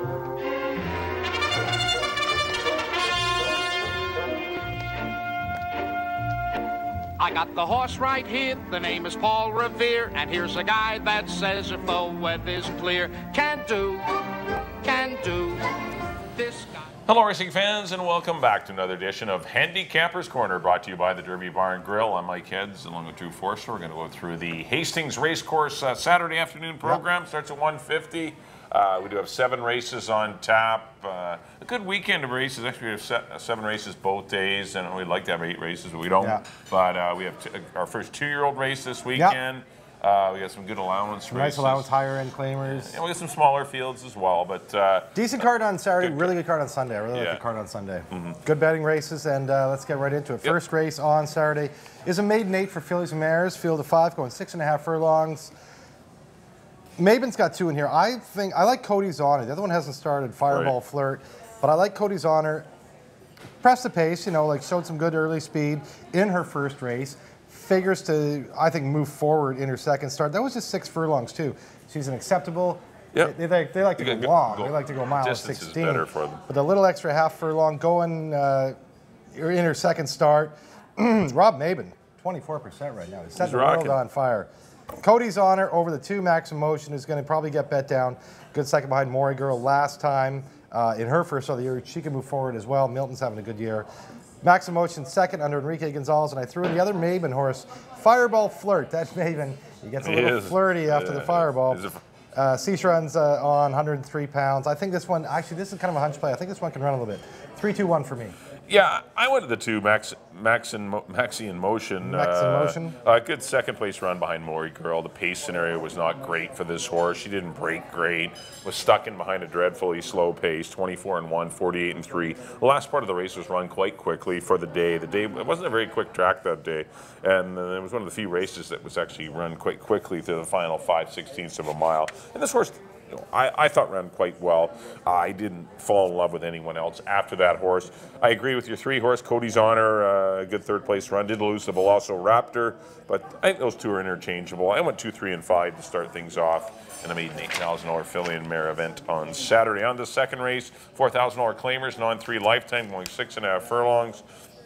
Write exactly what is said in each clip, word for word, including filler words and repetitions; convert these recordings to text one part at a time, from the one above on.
I got the horse right here, the name is Paul Revere, and here's a guy that says if the weather's clear, can do, can do, this guy. Hello racing fans, and welcome back to another edition of Handicapper's Corner, brought to you by the Derby Bar and Grill. I'm Mike Heads, along with Drew Forster. We're going to go through the Hastings Racecourse uh, Saturday afternoon program. Yep. Starts at one fifty. Uh, we do have seven races on tap. Uh, a good weekend of races. Actually, we have se seven races both days, and we'd like to have eight races, but we don't. Yeah. But uh, we have t our first two-year-old race this weekend. Yep. Uh, we got some good allowance some races. Nice allowance, higher-end claimers. And we got some smaller fields as well. But uh, decent card on Saturday, good, really good card on Sunday. I really yeah. like the card on Sunday. Mm-hmm. Good betting races, and uh, let's get right into it. Yep. First race on Saturday is a maiden eight for fillies and mares, field of five, going six and a half furlongs. Mabin's got two in here. I think I like Cody's Honor. The other one hasn't started, Fireball right. Flirt, but I like Cody's Honor. Pressed the pace, you know, like showed some good early speed in her first race. Figures to, I think, move forward in her second start. That was just six furlongs too. She's an acceptable. Yep. They, they, they like to go long. Go, they like to go a mile sixteen. Distance is better for them. With a little extra half furlong going uh, in her second start. Rob Mabin, twenty-four percent right now. He's setting the world on fire. Cody's Honor over the two, Max Emotion, is going to probably get bet down. Good second behind Maury Girl last time uh, in her first of the year. She can move forward as well. Milton's having a good year. Max Emotion second under Enrique Gonzalez, and I threw in the other Mabin horse, Fireball Flirt. That Mabin, he gets a he little is. flirty after yeah, the Fireball. Uh, Cease runs uh, on one hundred three pounds. I think this one, actually, this is kind of a hunch play. I think this one can run a little bit. three two one for me. Yeah, I went to the two, Max, Max in, Maxi in Motion. Max in uh, Motion. A uh, good second place run behind Maury Girl. The pace scenario was not great for this horse. She didn't break great. Was stuck in behind a dreadfully slow pace, twenty-four and one, forty-eight and three. The last part of the race was run quite quickly for the day. The day, it wasn't a very quick track that day, and uh, it was one of the few races that was actually run quite quickly to the final five sixteenths of a mile. And this horse, you know, I, I thought ran quite well. I didn't fall in love with anyone else after that horse. I agree with your three horse, Cody's Honor, a uh, good third place run. Did lose the Veloso Raptor, but I think those two are interchangeable. I went two, three, and five to start things off in a maiden eight thousand dollar filly and mare event on Saturday. On the second race, four thousand dollar claimers, non three lifetime, going six and a half furlongs.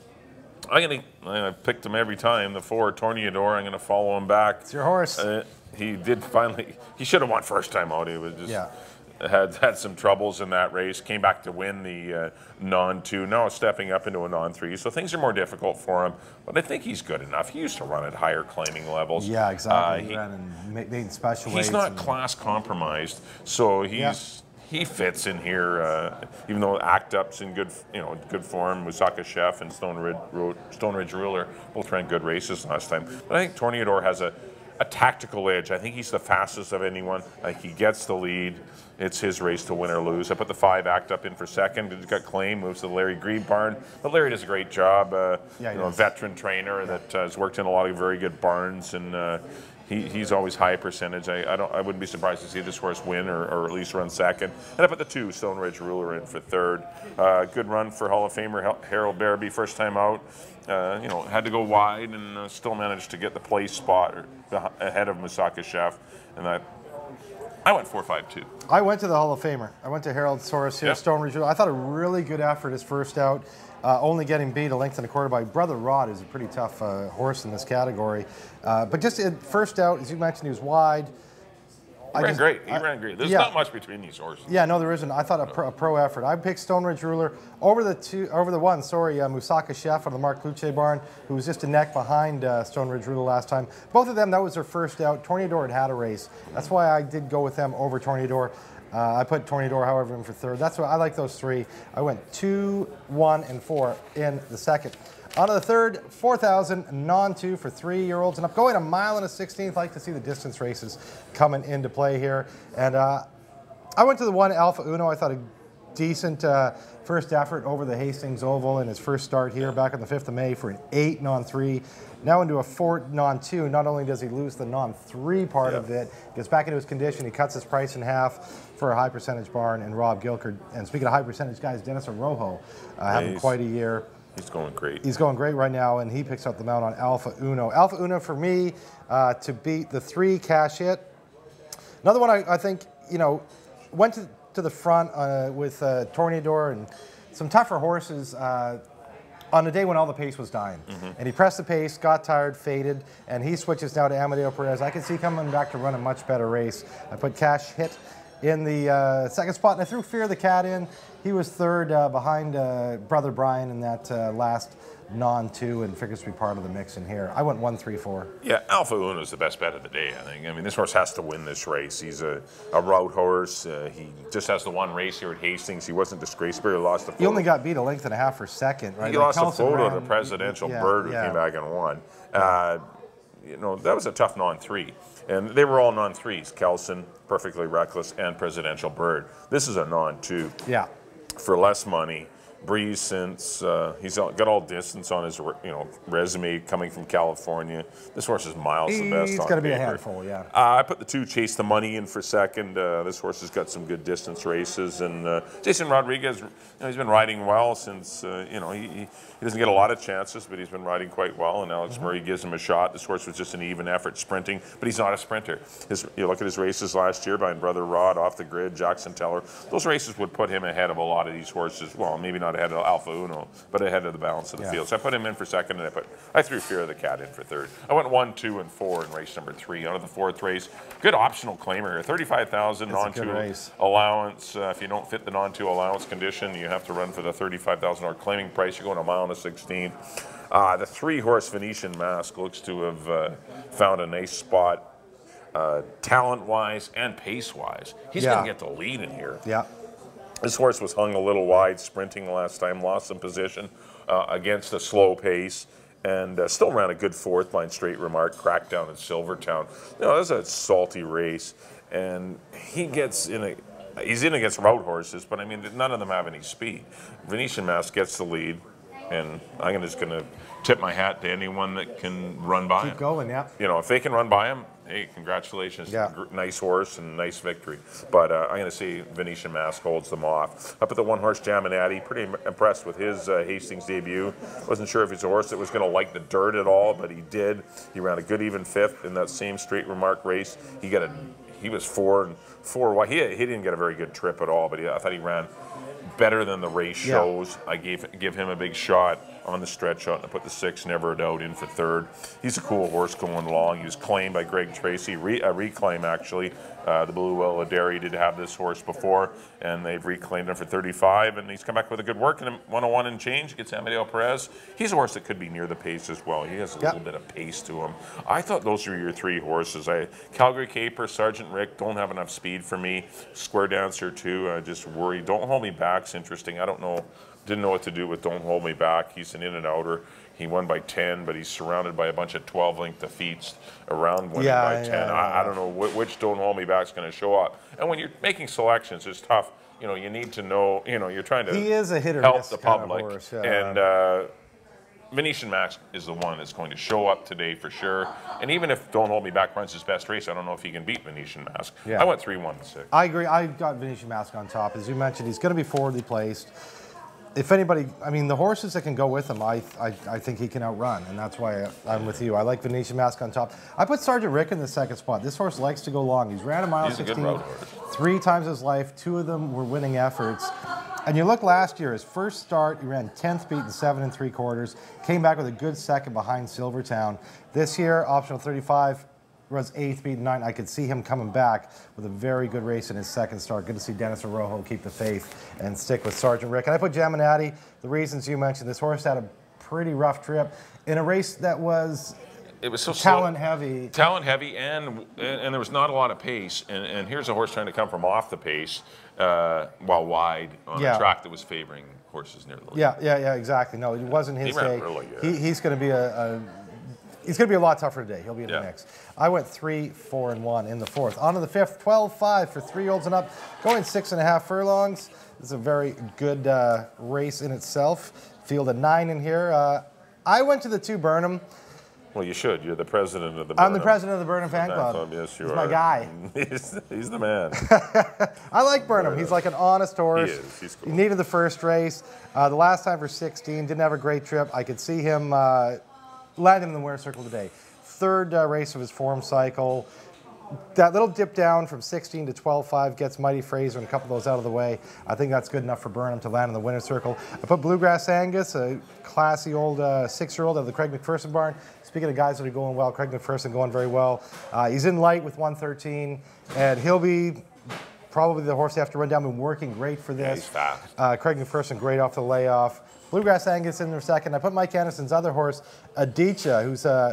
I'm gonna, I picked him every time. The four, Torneador, I'm gonna follow him back. It's your horse. Uh, he did finally, he should have won first time out. He was just, yeah. had had some troubles in that race. Came back to win the uh, non two. Now stepping up into a non three. So things are more difficult for him. But I think he's good enough. He used to run at higher claiming levels. Yeah, exactly. Uh, he, he ran and made, made special He's weights not and, class compromised. So he's. Yeah. He fits in here, uh, even though Act Up's in good, you know, good form. Musaka Chef and Stone Ridge, Stone Ridge Ruler both ran good races last time. But I think Torneador has a, a tactical edge. I think he's the fastest of anyone. Like he gets the lead. It's his race to win or lose. I put the five Act Up in for second. He's got claim, moves to the Larry Green barn. But Larry does a great job. Uh, yeah, you know, a veteran trainer yeah. that uh, has worked in a lot of very good barns, and uh, He, he's always high percentage. I, I don't. I wouldn't be surprised to see this horse win or, or at least run second. And I put the two, Stone Ridge Ruler, in for third. Uh, good run for Hall of Famer Harold Barabee, first time out. Uh, you know, had to go wide and uh, still managed to get the place spot ahead of Musaka Chef. And I, I went four five two. I went to the Hall of Famer. I went to Harold Soros here, yep. Stone Ridge Ruler. I thought a really good effort his first out. Uh, only getting beat a length and a quarter by Brother Rod, who's a pretty tough uh, horse in this category. Uh, but just at first out, as you mentioned, he was wide. He I ran just, great. He I, ran great. There's yeah. not much between these horses. Yeah, no, there isn't. I thought a pro, a pro effort. I picked Stone Ridge Ruler over the two, over the one. Sorry, uh, Musaka Chef out of the Mark Luce barn, who was just a neck behind uh, Stone Ridge Ruler last time. Both of them, that was their first out. Torneador had had a race. That's why I did go with them over Torneador. Uh, I put Torneador, however, in for third. That's why I like those three. I went two, one, and four in the second. On to the third, four thousand, non two for three-year-olds. And I'm going a mile and a sixteenth. I like to see the distance races coming into play here. And uh, I went to the one, Alpha Uno. I thought a decent uh, first effort over the Hastings Oval in his first start here back on the fifth of May for an eight non three. Now into a four non two. Not only does he lose the non three part yeah. of it, gets back into his condition. He cuts his price in half for a high percentage barn and Rob Gilkert. And speaking of high percentage guys, Dennis Arrojo uh, having he's, quite a year. He's going great. He's going great right now, and he picks up the mount on Alpha Uno. Alpha Uno for me uh, to beat the three Cash Hit. Another one I, I think, you know, went to to the front uh, with uh, Tornador and some tougher horses uh, on the day when all the pace was dying. Mm-hmm. And he pressed the pace, got tired, faded, and he switches now to Amadeo Perez. I can see coming back to run a much better race. I put Cash Hit in the uh, second spot, and I threw Fear the Cat in. He was third uh, behind uh, Brother Brian in that uh, last non two, and figures to be part of the mix in here. I went one, three, four. Yeah, Alpha Uno is the best bet of the day, I think. I mean, this horse has to win this race. He's a, a route horse. Uh, he just has the one race here at Hastings. He wasn't disgraced, but he lost the photo. He only got beat a length and a half for second, right? He like lost Kelson the photo ran, to Presidential yeah, Bird, who yeah. came back and won. Uh, you know, that was a tough non three. And they were all non threes. Kelson, Perfectly Reckless, and Presidential Bird. This is a non two. Yeah. For less money. Breeze, since uh, he's got all distance on his, you know, resume coming from California. This horse is miles He's the best. He's going to be a handful, yeah. Uh, I put the two Chase the Money in for second. Uh, this horse has got some good distance races, and uh, Jason Rodriguez, you know, he's been riding well since, uh, you know, he, he doesn't get a lot of chances, but he's been riding quite well. And Alex mm-hmm. Murray gives him a shot. This horse was just an even effort sprinting, but he's not a sprinter. His, you look at his races last year behind Brother Rod, Off the Grid, Jackson Teller. Those races would put him ahead of a lot of these horses. Well, maybe not ahead of Alpha Uno, but ahead of the balance of the yeah. field. So I put him in for second, and I put I threw Fear of the Cat in for third. I went one, two, and four in race number three. Out of the fourth race, good optional claimer here. thirty-five thousand non-two allowance. Uh, if you don't fit the non-two allowance condition, you have to run for the thirty-five thousand dollar claiming price. You're going a mile and a sixteen. Uh, the three-horse Venetian Mask looks to have uh, found a nice spot, uh, talent-wise and pace-wise. He's yeah. going to get the lead in here. Yeah. This horse was hung a little wide sprinting last time, lost some position uh, against a slow pace, and uh, still ran a good fourth line straight remark, crackdown in Silvertown. You know, this is a salty race, and he gets in a, he's in against route horses, but I mean, none of them have any speed. Venetian Mask gets the lead, and I'm just going to tip my hat to anyone that can run by Keep him. Keep going, yeah. You know, if they can run by him, hey, congratulations. Yeah. Nice horse and nice victory. But uh, I'm going to see Venetian Mask holds them off. Up at the one-horse Jaminati, pretty impressed with his uh, Hastings debut. Wasn't sure if he's a horse that was going to like the dirt at all, but he did. He ran a good even fifth in that same straight remark race. He got a, he was four and four wide. He, he didn't get a very good trip at all, but he, I thought he ran better than the race shows. Yeah. I gave give him a big shot on the stretch shot, and I put the six Never a Doubt in for third. He's a cool horse going along. He was claimed by Greg Tracy, re, a reclaim actually. Uh, the Blue Willow Dairy did have this horse before, and they've reclaimed him for thirty-five, and he's come back with a good work, and one oh one and change, gets Amadeo Perez. He's a horse that could be near the pace as well. He has a yep. little bit of pace to him. I thought those were your three horses. I Calgary Caper, Sergeant Rick don't have enough speed for me. Square Dancer too, I just worry. Don't Hold Me Back's interesting. I don't know. Didn't know what to do with Don't Hold Me Back. He's an in and outer. He won by ten, but he's surrounded by a bunch of twelve length defeats around winning yeah, by yeah, ten. Yeah, I, I don't know wh which Don't Hold Me Back's going to show up. And when you're making selections, it's tough. You know, you need to know. You know, you're trying to he is a hit or help miss the kind public. Of horse, yeah. And uh, Venetian Max is the one that's going to show up today for sure. And even if Don't Hold Me Back runs his best race, I don't know if he can beat Venetian Mask. Yeah. I went three, one, six. I agree. I got Venetian Mask on top. As you mentioned, he's going to be forwardly placed. If anybody, I mean, the horses that can go with him, I, I, I think he can outrun, and that's why I'm with you. I like Venetian Mask on top. I put Sergeant Rick in the second spot. This horse likes to go long. He's ran a mile He's sixteen a three times his life. Two of them were winning efforts. And you look last year, his first start, he ran tenth beat in seven and three quarters. Came back with a good second behind Silvertown. This year, optional thirty-five. Runs eighth, beat nine. I could see him coming back with a very good race in his second start. Good to see Dennis Arrojo keep the faith and stick with Sergeant Rick. And I put Jaminati, the reasons you mentioned. This horse had a pretty rough trip in a race that was it was so talent slow. heavy. Talent heavy, and, and and there was not a lot of pace. And, and here's a horse trying to come from off the pace uh, while wide on yeah. a track that was favoring horses near the lead. Yeah, yeah, yeah, exactly. No, it wasn't his he day. Really good. He, he's going to be a, a He's going to be a lot tougher today. He'll be in yeah. the mix. I went three, four, and one in the fourth. On to the fifth, twelve five for three-year-olds and up. Going six and a half furlongs. This is a very good uh, race in itself. Field of nine in here. Uh, I went to the two Burnham. Well, you should. You're the president of the Burnham. I'm the president of the Burnham fan club. club. Yes, you he's are. my guy. he's, he's the man. I like Burnham. He's like an honest horse. He is. He's cool. He needed the first race. Uh, the last time for sixteen, didn't have a great trip. I could see him uh, land him in the winner's circle today. Third uh, race of his form cycle. that little dip down from sixteen to twelve five gets Mighty Fraser and a couple of those out of the way. I think that's good enough for Burnham to land in the winner's circle. I put Bluegrass Angus, a classy old uh, six-year-old of the Craig McPherson barn. Speaking of guys that are going well, Craig McPherson going very well. Uh, he's in light with one thirteen, and he'll be probably the horse you have to run down. Been working great for this. Yeah, he's fast. Uh, Craig McPherson great off the layoff. Bluegrass Angus in there second. I put Mike Anderson's other horse, Adicha, who's uh,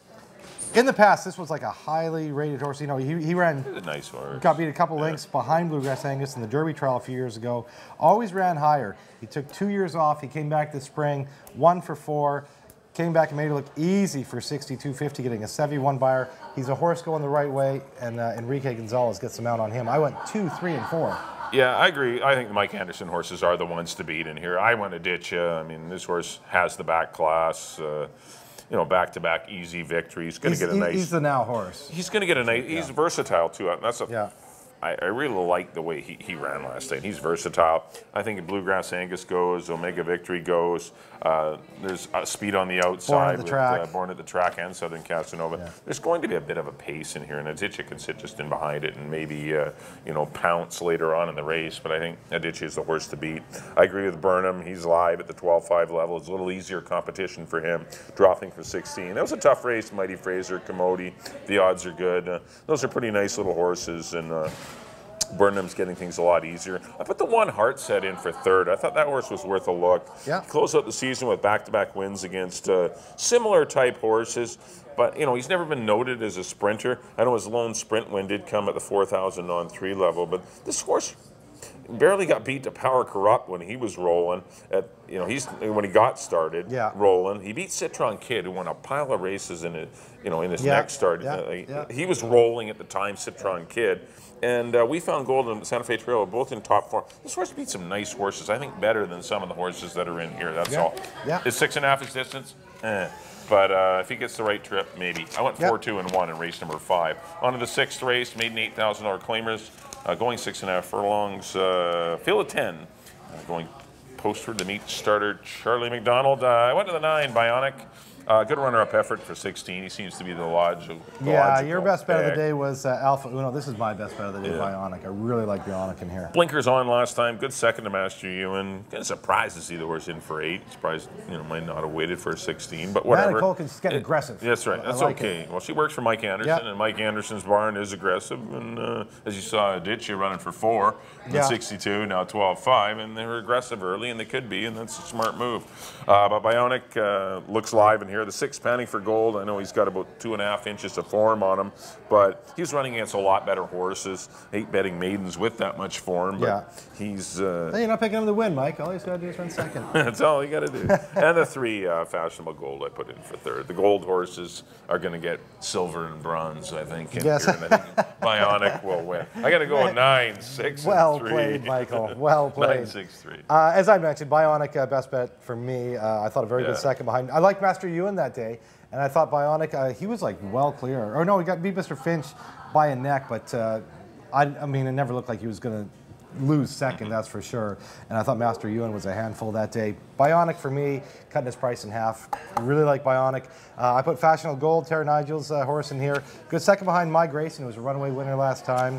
in the past, this was like a highly rated horse. You know, he, he ran, a nice horse. Got beat a couple yeah. lengths behind Bluegrass Angus in the Derby trial a few years ago. Always ran higher. He took two years off. He came back this spring, one for four. Came back and made it look easy for sixty-two fifty, getting a seventy-one buyer. He's a horse going the right way, and uh, Enrique Gonzalez gets some out on him. I went two, three, and four. Yeah, I agree. I think the Mike Anderson horses are the ones to beat in here. I want to ditch you. I mean, this horse has the back class. Uh, you know, back-to-back easy victories. Going to get a nice. He's the now horse. He's going to get a nice. He's yeah. versatile too. That's a. Yeah. I, I really like the way he, he ran last night. He's versatile. I think if Bluegrass Angus goes, Omega Victory goes. Uh, there's uh, speed on the outside. Born at the with, track. Uh, Born at the Track and Southern Casanova. Yeah. There's going to be a bit of a pace in here, and Adichie can sit just in behind it and maybe uh, you know pounce later on in the race. But I think Adichie is the horse to beat. I agree with Burnham. He's live at the twelve five level. It's a little easier competition for him, dropping for sixteen. That was a tough race. Mighty Fraser, Commodity. The odds are good. Uh, those are pretty nice little horses, and. Uh, Burnham's getting things a lot easier. I put the one Heart Set in for third. I thought that horse was worth a look. Yeah. Close out the season with back-to-back wins against uh, similar type horses, but you know he's never been noted as a sprinter. I know his lone sprint win did come at the four thousand on three level, but this horse barely got beat to Power Corrupt when he was rolling. At you know he's when he got started yeah. rolling. He beat Citron Kid, who won a pile of races in it. You know in his yeah. next start. Yeah. Uh, yeah. He was rolling at the time, Citron Kid. And uh, we found gold in Santa Fe Trail, both in top form. This horse beat some nice horses. I think better than some of the horses that are in here. That's yeah. all. Yeah. Is six and a half his distance? Eh. But uh, if he gets the right trip, maybe. I went yep. four, two, and one in race number five. On to the sixth race, maiden eight thousand dollar claimers, uh, going six and a half furlongs. Uh, field of ten, uh, going postward to meet starter Charlie McDonald. Uh, I went to the nine, Bionic. Uh, good runner-up effort for sixteen. He seems to be the logical. Yeah, your best bet of the day was uh, Alpha Uno. This is my best bet of the day, yeah. Bionic. I really like Bionic in here. Blinkers on last time. Good second to Master Ewan. Kind of surprised to see the horse in for eight. Surprised, you know, might not have waited for sixteen, but whatever. Cole can get aggressive. That's right. That's like okay. It. Well, she works for Mike Anderson, yeah. and Mike Anderson's barn is aggressive. And uh, as you saw, Adichie running for four, yeah. sixty-two, now twelve five, and they were aggressive early, and they could be, and that's a smart move. Uh, but Bionic uh, looks live in here. The six panning for gold. I know he's got about two and a half inches of form on him, but he's running against a lot better horses. Eight betting maidens with that much form, but yeah. he's. Uh, hey, you're not picking him to win, Mike. All he's got to do is run second. That's all you got to do. And the three uh, fashionable gold I put in for third. The gold horses are going to get silver and bronze, I think. In yes. Here, and I think Bionic will win. I got to go with nine, six, well and three. played, Michael. Well played. Nine, six, three. Uh, as I mentioned, Bionic uh, best bet for me. Uh, I thought a very yeah. good second behind. I liked Master Ewan that day. And I thought Bionic, uh, he was like well clear. Or no, he got beat Mister Finch by a neck, but uh, I, I mean, it never looked like he was going to lose second, that's for sure. And I thought Master Ewan was a handful that day. Bionic for me, cutting his price in half. I really like Bionic. Uh, I put Fashionable Gold, Tara Nigel's uh, horse in here. Good second behind My Grayson, who was a runaway winner last time.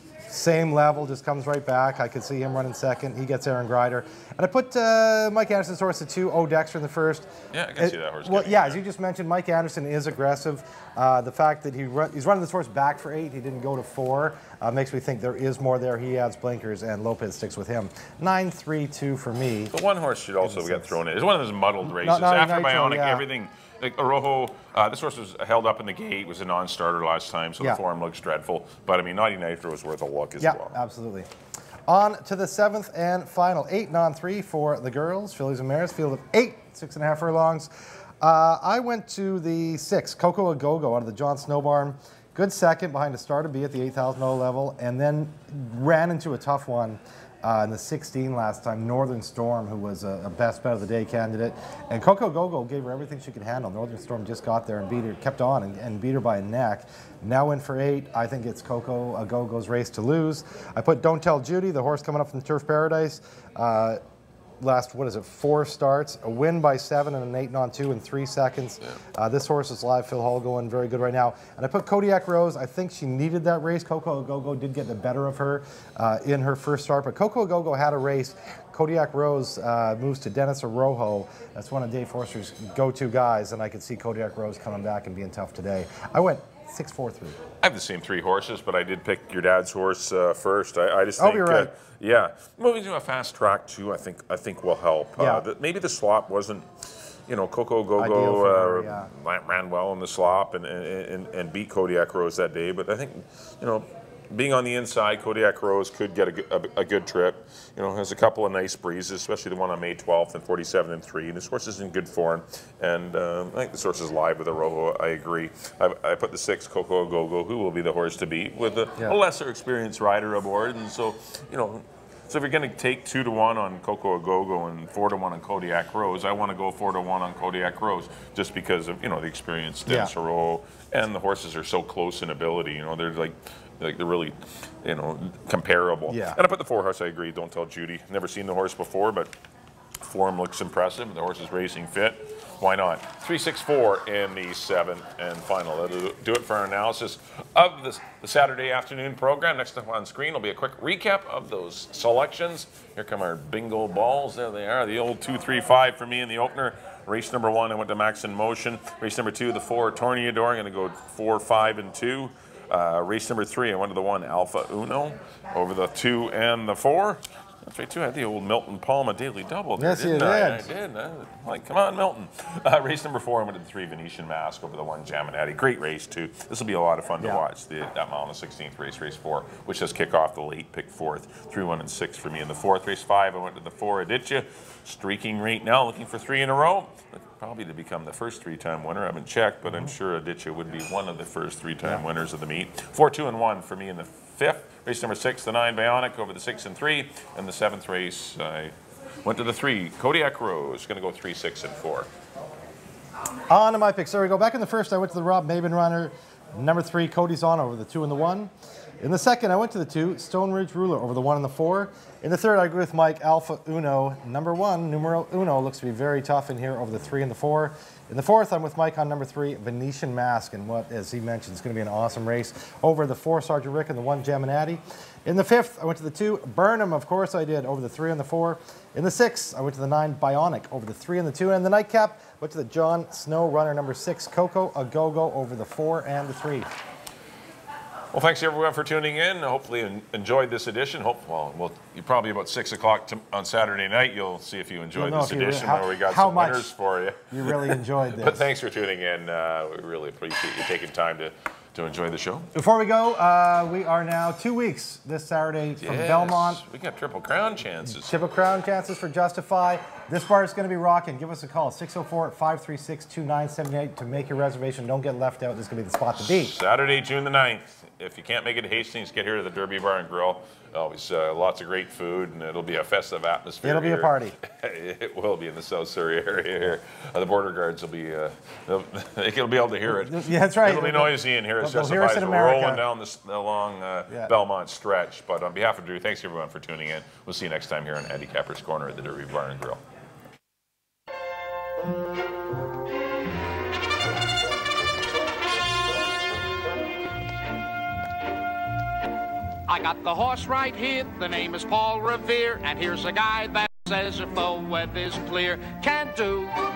Same level, just comes right back. I could see him running second. He gets Aaron Grider. And I put uh, Mike Anderson's horse at two, O Dexter in the first. Yeah, I can it, see that horse. Well, yeah, as you just mentioned, Mike Anderson is aggressive. Uh, the fact that he run, he's running this horse back for eight, he didn't go to four, uh, makes me think there is more there. He adds blinkers, and Lopez sticks with him. nine three two for me. The one horse should also get thrown in. It's one of those muddled races. Not, not After Nitro, Bionic, yeah. everything. Like Orojo, uh, this horse was held up in the gate, was a non-starter last time, so yeah. the form looks dreadful. But I mean, Naughty Nitro was worth a look as yeah, well. Yeah, absolutely. On to the seventh and final eight non three for the girls, fillies and mares, field of eight, six and a half furlongs. Uh, I went to the six, Coco A Go-Go out of the John Snow Barn. Good second behind a starter B at the eight thousand dollar level, and then ran into a tough one. Uh, in the sixteen last time, Northern Storm, who was a, a best bet of the day candidate. And Coco Go-Go gave her everything she could handle. Northern Storm just got there and beat her, kept on and, and beat her by a neck. Now in for eight. I think it's Coco A Go-Go's race to lose. I put Don't Tell Judy, the horse coming up from Turf Paradise. Uh, last, what is it, four starts, a win by seven and an eight on two in three seconds. Yeah. Uh, this horse is live. Phil Hall going very good right now. And I put Kodiak Rose. I think she needed that race. Coco Go-Go did get the better of her uh, in her first start, but Coco Go-Go had a race. Kodiak Rose uh, moves to Dennis Arrojo. That's one of Dave Forster's go-to guys, and I could see Kodiak Rose coming back and being tough today. I went six, four, three. I have the same three horses, but I did pick your dad's horse uh, first. I, I just Oh, think, you're right. uh, yeah, moving to a fast track too. I think I think will help. Yeah. Uh, the, maybe the slop wasn't, you know, Coco Ideal Go-Go for uh, her, yeah. ran, ran well in the slop and, and and beat Kodiak Rose that day. But I think, you know, being on the inside, Kodiak Rose could get a, a, a good trip. You know, has a couple of nice breezes, especially the one on May twelfth and forty-seven and three. And this horse is in good form. And uh, I think this horse is live with Arrojo. I agree. I, I put the six, Coco Go-Go, who will be the horse to beat, with a, Yeah. a lesser experienced rider aboard. And so, you know, so if you're going to take two to one on Coco Go-Go and four to one on Kodiak Rose, I want to go four to one on Kodiak Rose, just because of, you know, the experience, Dennis Yeah. Arrojo, and the horses are so close in ability. You know, they're like. Like they're really, you know, comparable. Yeah. And I put the four horse. I agree. Don't tell Judy. Never seen the horse before, but form looks impressive. The horse is racing fit. Why not? Three, six, four in the seventh and final. That'll do it for our analysis of this, the Saturday afternoon program. Next up on screen will be a quick recap of those selections. Here come our bingo balls. There they are. The old two, three, five for me in the opener. Race number one, I went to Max in Motion. Race number two, the four, Torneador. I'm going to go four, five, and two. Uh, race number three, I went to the one, Alpha Uno, over the two and the four. That's right, too. I had the old Milton Palma Daily Double there, Yes, you didn't I? did. I did. I, like, come on, Milton. Uh, race number four, I went to the three, Venetian Mask, over the one, Jaminati. Great race, too. This will be a lot of fun Yeah. to watch. The, that mile in the sixteenth race, race four, which does kick off the late pick fourth. Three, one, and six for me in the fourth. Race five, I went to the four, Aditya. Streaking right now, looking for three in a row. Probably to become the first three-time winner. I haven't checked, but I'm sure Aditya would be one of the first three-time winners of the meet. Four, two, and one for me in the fifth. Race number six, the nine, Bionic, over the six and three. And the seventh race, I went to the three, Kodiak Rose. Going to go three, six, and four. On to my picks. There we go. Back in the first, I went to the Rob Maben runner. Number three, Cody's On, over the two and the one. In the second, I went to the two, Stone Ridge Ruler, over the one and the four. In the third, I agree with Mike, Alpha Uno. Number one, numero uno, looks to be very tough in here over the three and the four. In the fourth, I'm with Mike on number three, Venetian Mask, and what, as he mentioned, is going to be an awesome race over the four, Sergeant Rick, and the one, Jaminati. In the fifth, I went to the two, Burnham, of course I did, over the three and the four. In the sixth, I went to the nine, Bionic, over the three and the two. And in the nightcap, went to the John Snow runner, number six, Coco A Go-Go, over the four and the three. Well, thanks everyone for tuning in. Hopefully you enjoyed this edition. Hope, well, well, you probably about six o'clock to, on Saturday night, you'll see if you enjoyed You'll know this if you edition re- how- where we got how some much winners for you. You really enjoyed this. But thanks for tuning in. Uh, we really appreciate you taking time to, to enjoy the show. Before we go, uh, we are now two weeks this Saturday from Yes, Belmont. we got Triple Crown chances. Triple Crown chances for Justify. This bar is going to be rocking. Give us a call, six oh four, five three six, two nine seven eight, to make your reservation. Don't get left out. This is going to be the spot to be. Saturday, June the ninth. If you can't make it to Hastings, get here to the Derby Bar and Grill. Always uh, lots of great food, and it'll be a festive atmosphere. It'll be here. a party. It will be in the South Surrey area here. Uh, the border guards will be, uh, they'll, they'll be able to hear it. Yeah, that's right. It'll be noisy in here. It's They'll just hear us in America. rolling down this along uh, Yeah. Belmont stretch. But on behalf of Drew, thanks everyone for tuning in. We'll see you next time here on Handicapper's Corner at the Derby Bar and Grill. I got the horse right here, the name is Paul Revere, and here's a guy that says if the weather's clear, can do,